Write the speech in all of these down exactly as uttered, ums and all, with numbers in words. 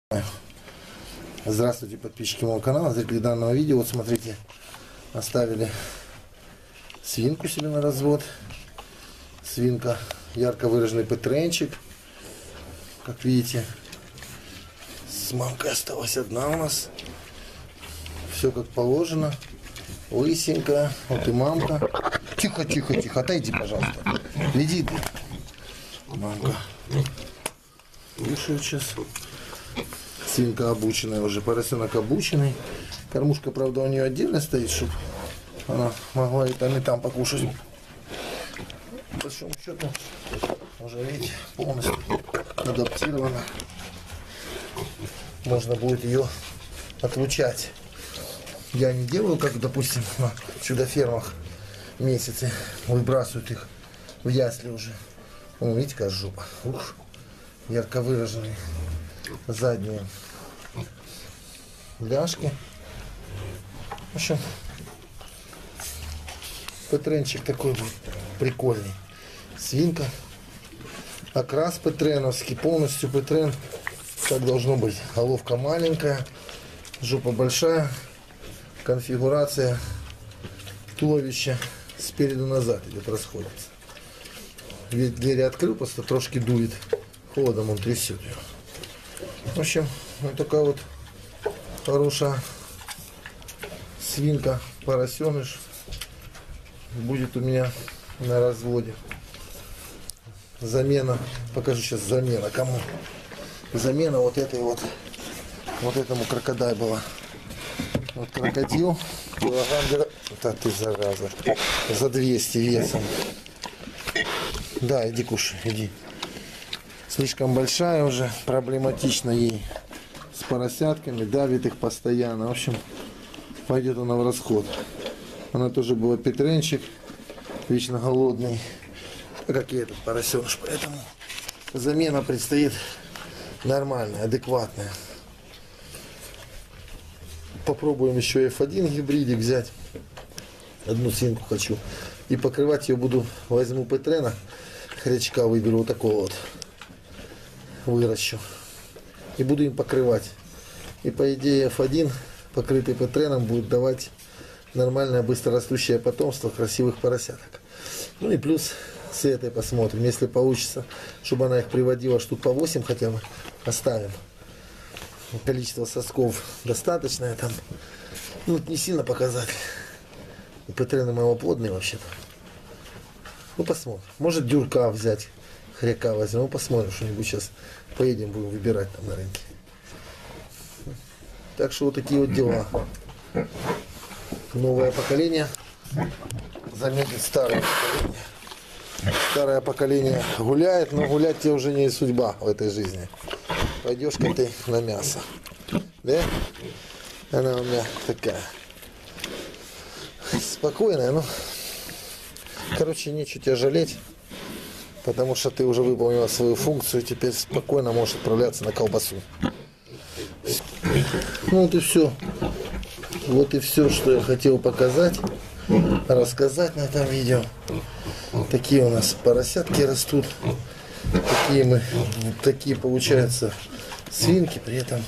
Здравствуйте, подписчики моего канала, зрители данного видео. Вот смотрите, оставили свинку себе на развод. Свинка, ярко выраженный петренчик. Как видите, с мамкой осталась одна у нас. Все как положено. Лысенькая. Вот и мамка. Тихо, тихо, тихо, отойди, пожалуйста. Иди ты. Мамка кушает сейчас. Свинка обученная уже, поросенок обученный. Кормушка, правда, у нее отдельно стоит, чтобы она могла и там, и там покушать. По большому счету, уже, видите, полностью адаптирована. Можно будет ее отлучать. Я не делаю, как, допустим, на чудо-фермах месяцы выбрасывают их в ясли уже. О, видите, какая жопа. Ух, ярко выраженный. Задние ляжки. В общем, петренчик такой будет прикольный. Свинка. Окрас петреновский, полностью петрен. Так должно быть. Головка маленькая, жопа большая. Конфигурация туловища спереду назад идет, расходится. Двери открыл, просто трошки дует. Холодом он трясет ее. В общем, вот такая вот хорошая свинка, поросеныш будет у меня на разводе. Замена, покажу сейчас замена кому. Замена вот этой вот, вот этому крокодай была. Вот крокодил, килограмм где-то, да ты зараза, за двести весом. Да, иди кушай, иди. Слишком большая уже, проблематично ей с поросятками, давит их постоянно. В общем, пойдет она в расход. Она тоже была петренчик, вечно голодный, как и этот поросеныш. Поэтому замена предстоит нормальная, адекватная. Попробуем еще эф один гибридик взять. Одну свинку хочу. И покрывать ее буду, возьму петрена, хрячка выберу вот такого вот. Выращу и буду им покрывать, и по идее эф один покрытый петреном будет давать нормальное быстрорастущее потомство красивых поросяток. Ну и плюс с этой посмотрим, если получится, чтобы она их приводила штук по восемь хотя бы, оставим. Количество сосков достаточное там, ну не сильно показать. Петрены малоплодные вообще-то. Ну посмотрим, может дюрка взять, хряка возьмем, посмотрим что-нибудь сейчас. Поедем, будем выбирать там на рынке. Так что вот такие вот дела. Новое поколение заметит старое поколение. Старое поколение гуляет, но гулять тебе уже не судьба в этой жизни. Пойдешь-ка ты на мясо. Да? Она у меня такая спокойная, ну. Короче, нечего тебя жалеть. Потому что ты уже выполнила свою функцию, и теперь спокойно можешь отправляться на колбасу. Ну вот и все. Вот и все, что я хотел показать, рассказать на этом видео. Такие у нас поросятки растут. Такие мы, такие получаются свинки, при этом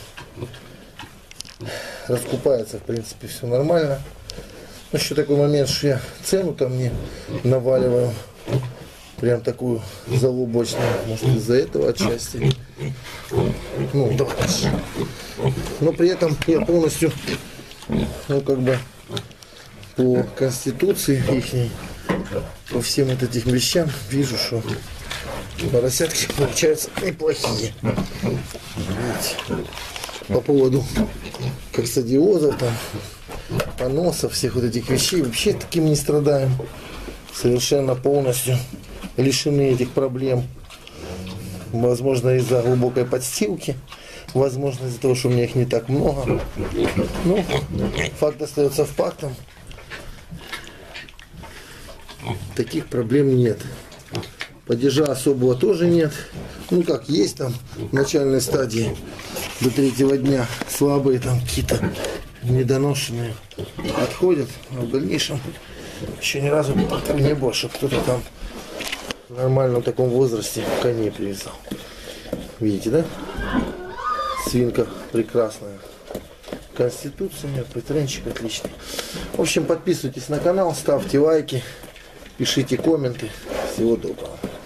раскупается, в принципе, все нормально. Еще такой момент, что я цену там не наваливаю. Прям такую залубочную, может из-за этого отчасти. Ну, да. Но при этом я полностью, ну как бы по конституции ихней, по всем вот этим вещам вижу, что поросятки получаются неплохие. Видите? По поводу коксидиозов, там, поносов, всех вот этих вещей, вообще таким не страдаем. Совершенно полностью лишены этих проблем. Возможно, из-за глубокой подстилки, возможно, из-за того, что у меня их не так много. Ну, факт остается фактом. Таких проблем нет. Падежа особого тоже нет. Ну как, есть там в начальной стадии до третьего дня слабые там какие-то недоношенные отходят, а в дальнейшем еще ни разу не было, что кто-то там нормально в таком возрасте коней привязал. Видите, да? Свинка прекрасная. Конституция, нет, патренчик отличный. В общем, подписывайтесь на канал, ставьте лайки, пишите комменты. Всего доброго.